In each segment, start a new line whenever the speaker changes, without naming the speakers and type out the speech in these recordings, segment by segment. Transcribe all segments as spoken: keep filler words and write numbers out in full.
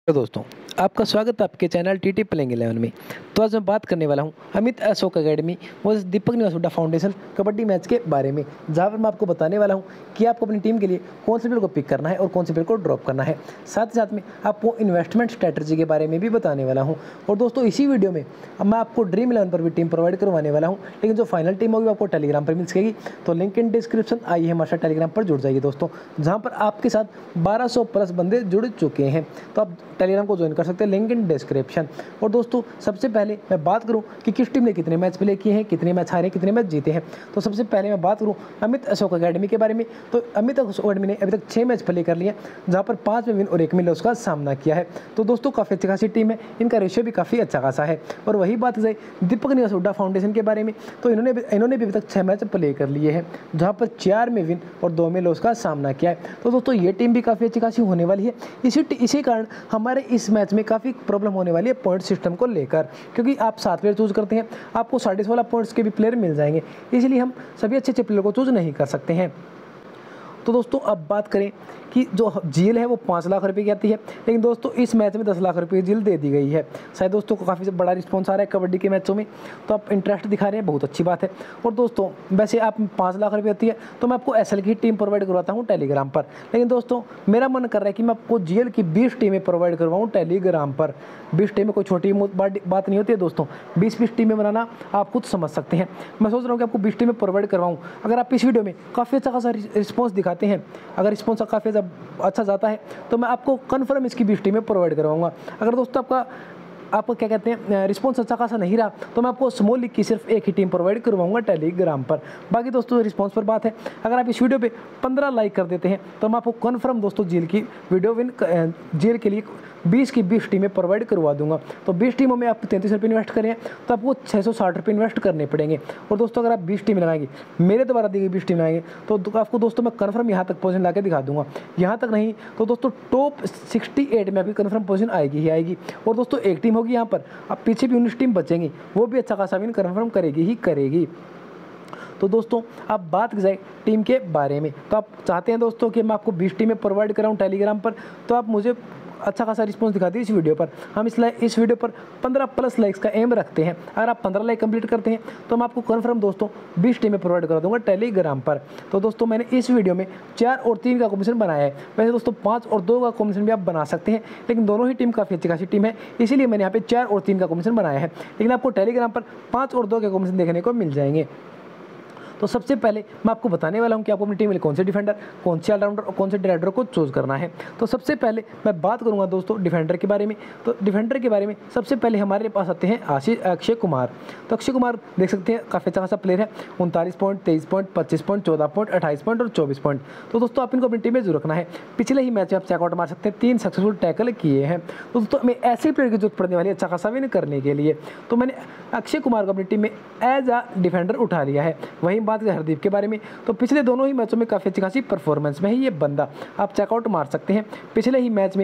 तो दोस्तों, आपका स्वागत है आपके channel T T playing eleven में। तो आज मैं बात करने वाला हूं अमित अशोक एकेडमी व दीपक निवास हुड्डा फाउंडेशन कबड्डी मैच के बारे में, जहां पर मैं आपको बताने वाला हूं कि आपको अपनी टीम के लिए कौन से प्लेयर को पिक करना है और कौन से प्लेयर को ड्रॉप करना है। साथ ही साथ में आपको इन्वेस्टमेंट स्ट्रैटेजी के बारे में भी बताने वाला हूँ। और दोस्तों, इसी वीडियो में मैं आपको ड्रीम इलेवन पर भी टीम प्रोवाइड करवाने वाला हूँ, लेकिन जो फाइनल टीम होगी आपको टेलीग्राम पर मिल सकेगी। तो लिंक इन डिस्क्रिप्शन, आइए हमारे साथ टेलीग्राम पर जुड़ जाइए दोस्तों, जहाँ पर आपके साथ बारह सौ प्लस बंदे जुड़ चुके हैं। तो आप टेलीग्राम को ज्वाइन कर सकते हैं, लिंक इन डिस्क्रिप्शन। और दोस्तों, सबसे पहले मैं बात करूं कि किस टीम ने कितने मैच प्ले किए हैं, कितने मैच हारे, कितने मैच जीते हैं। तो सबसे पहले मैं बात करूं अमित अशोक एकेडमी के बारे में। तो अमित अशोक एकेडमी ने अभी तक छः मैच प्ले कर लिए, जहां पर पाँच में विन और एक में लॉस का सामना किया है। तो दोस्तों, काफ़ी अच्छी खासी टीम है, इनका रेशियो भी काफ़ी अच्छा खासा है। और वही बात है दीपक निवास हुड्डा फाउंडेशन के बारे में। तो इन्होंने भी इन्होंने भी अभी तक छः मैच प्ले कर लिए हैं, जहाँ पर चार में विन और दो में लॉस का सामना किया है। तो दोस्तों, ये टीम भी काफ़ी अच्छी खासी होने वाली है। इसी इसी कारण हमारे इस मैच में काफ़ी प्रॉब्लम होने वाली है पॉइंट सिस्टम को लेकर, क्योंकि आप सात प्लेयर चूज करते हैं, आपको साढ़े सोलह पॉइंट्स के भी प्लेयर मिल जाएंगे, इसलिए हम सभी अच्छे अच्छे प्लेयर को चूज नहीं कर सकते हैं। तो दोस्तों, अब बात करें कि जो जील है वो पाँच लाख रुपए की आती है, लेकिन दोस्तों इस मैच में दस लाख रुपए की जील दे दी गई है। शायद दोस्तों को काफ़ी बड़ा रिस्पॉन्स आ रहा है कबड्डी के मैचों में, तो आप इंटरेस्ट दिखा रहे हैं, बहुत अच्छी बात है। और दोस्तों, वैसे आप पाँच लाख रुपये आती है तो मैं आपको एस एल की टीम प्रोवाइड करवाता हूँ टेलीग्राम पर, लेकिन दोस्तों मेरा मन कर रहा है कि मैं आपको जीएल की बीस टीमें प्रोवाइड करवाऊँ टेलीग्राम पर। बीस टीमें कोई छोटी बात नहीं होती है दोस्तों, बीस बीस टीमें बनाना आप खुद समझ सकते हैं। मैं सोच रहा हूँ कि आपको बीस टीमें प्रोवाइड करवाऊँ। अगर आप इस वीडियो में काफ़ी अच्छा खासा रिस्पॉन्स दिखाते हैं, अगर रिस्पॉन्स काफ़ी अच्छा जाता है तो मैं आपको कन्फर्म इसकी बीस टीमें प्रोवाइड करवाऊंगा। अगर दोस्तों आपका आपको क्या कहते हैं रिस्पॉन्स अच्छा खासा नहीं रहा तो मैं आपको स्मॉल लीग की सिर्फ एक ही टीम प्रोवाइड करवाऊंगा टेलीग्राम पर। बाकी दोस्तों रिस्पॉन्स पर बात है, अगर आप इस वीडियो पे पंद्रह लाइक कर देते हैं तो मैं आपको कन्फर्म दोस्तों जेल की वीडियो विन जेल के लिए बीस की बीस टीमें प्रोवाइड करवा दूंगा। तो बीस टीमों में आप तैंतीस रुपये इन्वेस्ट करें तो आपको छः सौ साठ रुपये इन्वेस्ट करने पड़ेंगे। और दोस्तों, अगर आप बीस टीम लगाएंगे, मेरे द्वारा दी गई बीस टीम लगाएंगे, तो आपको दोस्तों मैं कन्फर्म यहाँ तक पोजीशन ला के दिखा दूंगा। यहाँ तक नहीं तो दोस्तों टॉप सिक्सटी एट में आपकी कन्फर्म पोजीशन आएगी ही आएगी। और दोस्तों एक टीम होगी यहाँ पर, अब पीछे भी उन्नीस टीम बचेंगी, वो भी अच्छा खासा विन कन्फर्म करेगी ही करेगी। तो दोस्तों, अब बात की जाए टीम के बारे में, तो आप चाहते हैं दोस्तों कि मैं आपको बीस टीमें प्रोवाइड कराऊं टेलीग्राम पर, तो आप मुझे अच्छा खासा रिस्पॉन्स दिखाती है इस वीडियो पर। हम इस इस वीडियो पर पंद्रह प्लस लाइक्स का एम रखते हैं। अगर आप पंद्रह लाइक कंप्लीट करते हैं तो मैं आपको कन्फर्म दोस्तों बीस टीमें प्रोवाइड करा दूंगा टेलीग्राम पर। तो दोस्तों, मैंने इस वीडियो में चार और तीन का कॉम्बिनेशन बनाया है। वैसे दोस्तों पाँच और दो का कॉम्बिनेशन भी आप बना सकते हैं, लेकिन दोनों ही टीम काफ़ी अच्छी खासी टीम है, इसीलिए मैंने यहाँ पे चार और तीन का कॉम्बिनेशन बनाया है, लेकिन आपको टेलीग्राम पर पाँच और दो के कॉम्बिनेशन देखने को मिल जाएंगे। तो सबसे पहले मैं आपको बताने वाला हूं कि आपको अपनी टीम में कौन से डिफेंडर, कौन से ऑलराउंडर और कौन से राइडर को चूज करना है। तो सबसे पहले मैं बात करूंगा दोस्तों डिफेंडर के बारे में। तो डिफेंडर के बारे में सबसे पहले हमारे पास आते हैं आशीष अक्षय कुमार। तो अक्षय कुमार देख सकते हैं काफ़ी अच्छा खासा प्लेयर है, उनतालीस पॉइंट, तेईस पॉइंट, पच्चीस पॉइंट, चौदह पॉइंट, अट्ठाईस पॉइंट और चौबीस पॉइंट। तो दोस्तों आप इनको अपनी टीम में जरूर रखना है। पिछले ही मैच में आप चेकआउट मार सकते हैं, तीन सक्सेसफुल टैकल किए हैं। तो दोस्तों हमें ऐसे प्लेयर की जरूरत पड़ने वाली है अच्छा खासा विन करने के लिए, तो मैंने अक्षय कुमार को अपनी टीम में एज अ डिफेंडर उठा लिया है। वहीं बात करें हरदीप के बारे में, तो पिछले दोनों ही मैचों में काफ़ी अच्छी खासी परफॉर्मेंस में है ये बंदा, आप चेकआउट मार सकते हैं। पिछले ही मैच में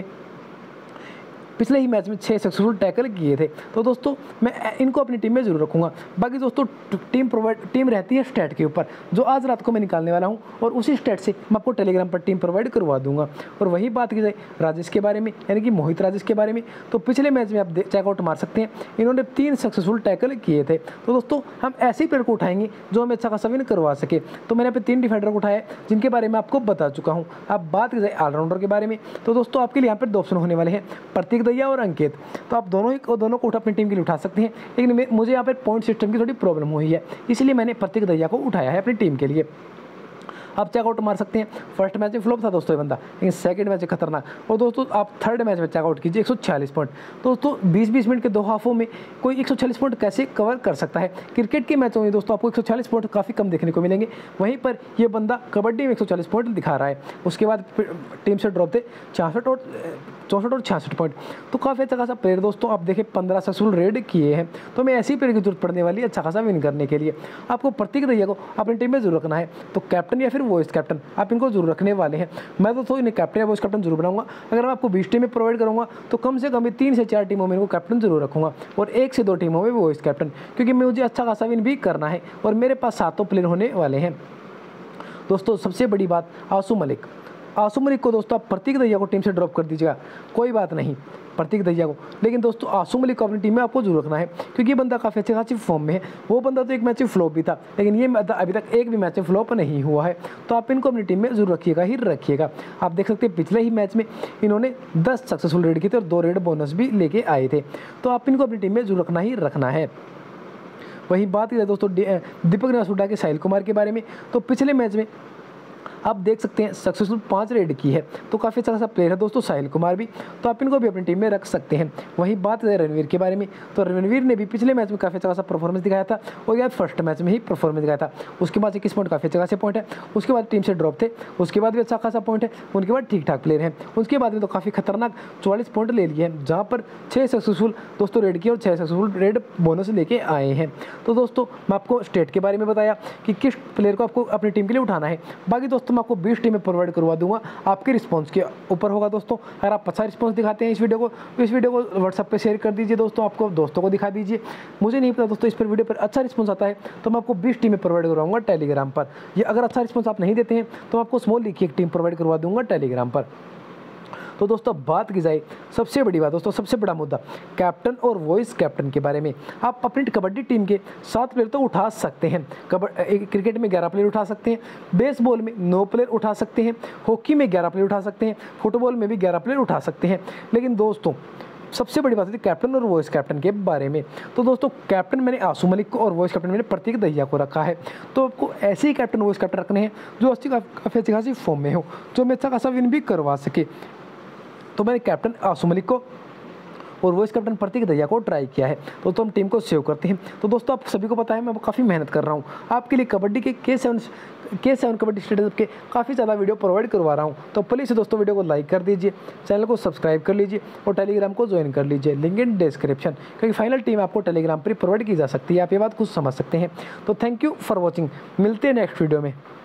पिछले ही मैच में छः सक्सेसफुल टैकल किए थे। तो दोस्तों मैं इनको अपनी टीम में जरूर रखूंगा। बाकी दोस्तों टीम प्रोवाइड टीम रहती है स्टैट के ऊपर, जो आज रात को मैं निकालने वाला हूं, और उसी स्टैट से मैं आपको टेलीग्राम पर टीम प्रोवाइड करवा दूंगा। और वही बात की जाए राजेश के बारे में, यानी कि मोहित राजेश के बारे में, तो पिछले मैच में आप चेकआउट मार सकते हैं, इन्होंने तीन सक्सेसफुल टैकल किए थे। तो दोस्तों हम ऐसे ही प्लेयर को उठाएंगे जो हमें अच्छा खासा विन करवा सके। तो मैंने यहाँ पे तीन डिफेंडर को उठाया जिनके बारे में आपको बता चुका हूँ। अब बात की जाए ऑलराउंडर के बारे में, तो दोस्तों आपके लिए यहाँ पर दो ऑप्शन होने वाले हैं, प्रतीक दैया और अंकित। तो आप दोनों ही दोनों को उठा अपनी टीम के लिए उठा सकते हैं, लेकिन मुझे यहाँ पर पॉइंट सिस्टम की थोड़ी प्रॉब्लम हुई है, इसलिए मैंने प्रतीक दैया को उठाया है अपनी टीम के लिए। आप चेकआउट मार सकते हैं। फर्स्ट मैच में फ्लॉप था दोस्तों ये बंदा, लेकिन सेकंड मैच में खतरनाक। और दोस्तों आप थर्ड मैच में चेकआउट कीजिए एक सौ छियालीस पॉइंट। दोस्तों बीस बीस मिनट के दो हाफों में कोई एक सौ छियालीस पॉइंट कैसे कवर कर सकता है। क्रिकेट के मैचों में दोस्तों आपको एक सौ छियालीस पॉइंट काफ़ी कम देखने को मिलेंगे, वहीं पर यह बंदा कबड्डी में एक सौ चालीस पॉइंट दिखा रहा है। उसके बाद टीम से ड्रॉप थे छियासठ और चौंसठ और छियासठ पॉइंट। तो काफ़ी अच्छा खासा प्लेयर दोस्तों, आप देखें पंद्रह सक्सेसफुल रेड किए हैं। तो मैं ऐसी प्लेयर की जरूरत पड़ने वाली है अच्छा खासा विन करने के लिए। आपको प्रतीक दैया को अपनी टीम में जरूर रखना है, तो कैप्टन या फिर वॉइस कैप्टन आप इनको जरूर रखने वाले हैं। मैं दोस्तों इन्हें कैप्टन या वॉइस कैप्टन जरूर बनाऊंगा। अगर मैं आपको बीस टीमें प्रोवाइड करूंगा तो कम से कम तीन से चार टीमों में इनको कैप्टन जरूर रखूंगा, और एक से दो टीमों में वॉइस कैप्टन, क्योंकि मुझे अच्छा खासा विन भी करना है और मेरे पास सातों प्लेयर होने वाले हैं। दोस्तों सबसे बड़ी बात आसू मलिक, आसू मलिक को दोस्तों आप प्रतीक दहिया को टीम से ड्रॉप कर दीजिएगा, कोई बात नहीं, प्रतीक दहिया को। लेकिन दोस्तों आसू मलिक को अपनी टीम में आपको जरूर रखना है, क्योंकि ये बंदा काफ़ी अच्छी खासी फॉर्म में है। वो बंदा तो एक मैच में फ्लॉप भी था, लेकिन ये बंदा अभी तक एक भी मैच में फ्लॉप नहीं हुआ है। तो आप इनको अपनी टीम में जरूर रखिएगा ही रखिएगा। आप देख सकते हैं पिछले ही मैच में इन्होंने दस सक्सेसफुल रेड किए थे और दो रेड बोनस भी लेके आए थे। तो आप इनको अपनी टीम में जरूर रखना ही रखना है। वही बात करें दोस्तों दीपक निवास हुड्डा के साहिल कुमार के बारे में, तो पिछले मैच में आप देख सकते हैं सक्सेसफुल पाँच रेड की है, तो काफ़ी अच्छा खासा प्लेयर है दोस्तों साहिल कुमार भी, तो आप इनको भी अपनी टीम में रख सकते हैं। वही बात करें रणवीर के बारे में, तो रणवीर ने भी पिछले मैच में काफ़ी अच्छा खासा परफॉर्मेंस दिखाया था और यार फर्स्ट मैच में ही परफॉर्मेंस दिखाया था। उसके बाद इक्कीस पॉइंट काफ़ी अच्छा खासे पॉइंट है, उसके बाद टीम से ड्रॉप थे, उसके बाद भी अच्छा खासा पॉइंट है, उनके बाद ठीक ठाक प्लेयर हैं, उसके बाद में तो काफ़ी खतरनाक चौवालीस पॉइंट ले लिए हैं, जहाँ पर छः सक्सेसफुल दोस्तों रेड किए और छः सक्सेसफुल रेड बोनस लेके आए हैं। तो दोस्तों मैं आपको स्टेट के बारे में बताया कि किस प्लेयर को आपको अपनी टीम के लिए उठाना है। बाकी दोस्तों मैं आपको बीस टीमें प्रोवाइड करवा दूंगा, आपके रिस्पांस के ऊपर होगा दोस्तों। अगर आप अच्छा रिस्पांस दिखाते हैं इस वीडियो को, इस वीडियो को व्हाट्सएप पे शेयर कर दीजिए दोस्तों, आपको दोस्तों को दिखा दीजिए। मुझे नहीं पता दोस्तों इस पर वीडियो पर अच्छा रिस्पांस आता है तो मैं आपको बीस टीमें प्रोवाइड करवाऊंगा टेलीग्राम पर। ये अगर अच्छा रिस्पांस आप नहीं देते हैं तो आपको स्मॉल लीग की एक टीम प्रोवाइड करवा दूंगा टेलीग्राम पर। तो दोस्तों बात की जाए सबसे बड़ी बात दोस्तों, सबसे बड़ा मुद्दा कैप्टन और वॉइस कैप्टन के बारे में। आप अपनी कबड्डी टीम के सात प्लेयर तो उठा सकते हैं, कबड्डी क्रिकेट में ग्यारह प्लेयर उठा सकते हैं, बेसबॉल में नौ प्लेयर उठा सकते हैं, हॉकी में ग्यारह प्लेयर उठा सकते हैं, फुटबॉल में भी ग्यारह प्लेयर उठा सकते हैं। लेकिन दोस्तों सबसे बड़ी बात होती है कैप्टन और वॉइस कैप्टन के बारे में। तो दोस्तों कैप्टन मैंने आसू मलिक को और वॉइस कैप्टन मैंने प्रतीक दहिया को रखा है। तो आपको ऐसे ही कैप्टन वॉइस कैप्टन रखने हैं जो अच्छी काफ़ी अच्छी खासी फॉर्म में हो, जो मैं अच्छा खासा विन भी करवा सके। तो मैंने कैप्टन आसू मलिक को और वॉइस कैप्टन प्रतीक दहिया को ट्राई किया है। तो, तो हम टीम को सेव करते हैं। तो दोस्तों आप सभी को पता है मैं काफ़ी मेहनत कर रहा हूँ आपके लिए, कबड्डी के के सेवन के सेवन कबड्डी स्टेडियम के काफ़ी ज़्यादा वीडियो प्रोवाइड करवा रहा हूँ। तो प्लीज़ दोस्तों वीडियो को लाइक कर दीजिए, चैनल को सब्सक्राइब कर लीजिए और टेलीग्राम को ज्वाइन कर लीजिए, लिंक इन डिस्क्रिप्शन, क्योंकि फाइनल टीम आपको टेलीग्राम पर प्रोवाइड की जा सकती है। आप ये बात खुद समझ सकते हैं। तो थैंक यू फॉर वॉचिंग, मिलते हैं नेक्स्ट वीडियो में।